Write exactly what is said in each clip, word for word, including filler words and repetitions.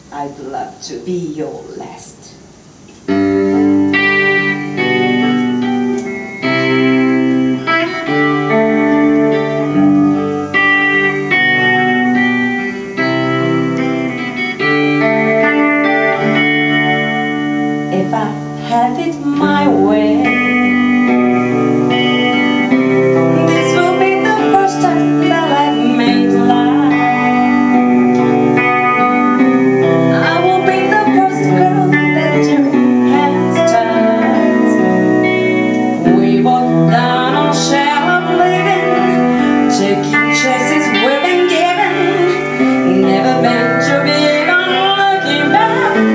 I'd love to be your last. If I had it my way, this will be the first time that I've made love. I will be the first girl that your hands touch. We walk down on share of living, taking chances we've been given. Never meant to be on looking back.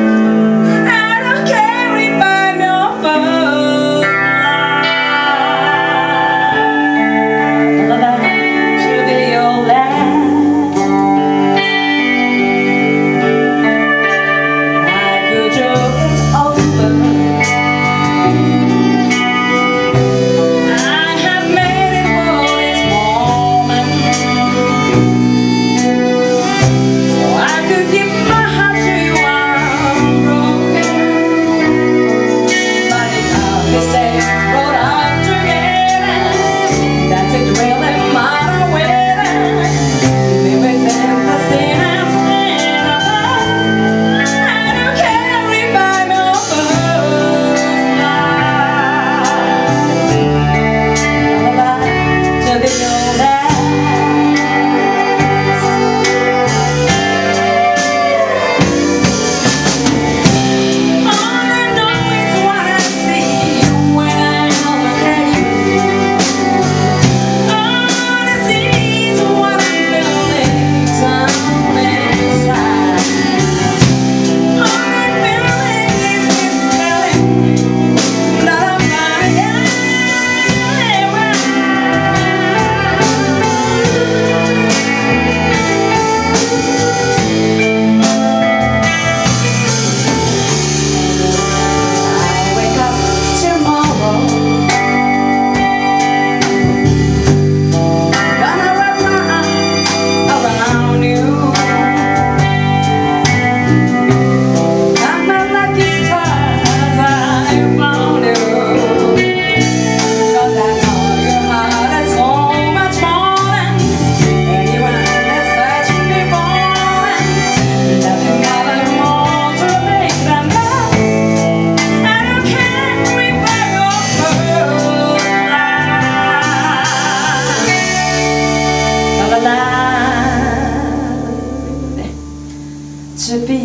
To be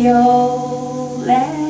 your last.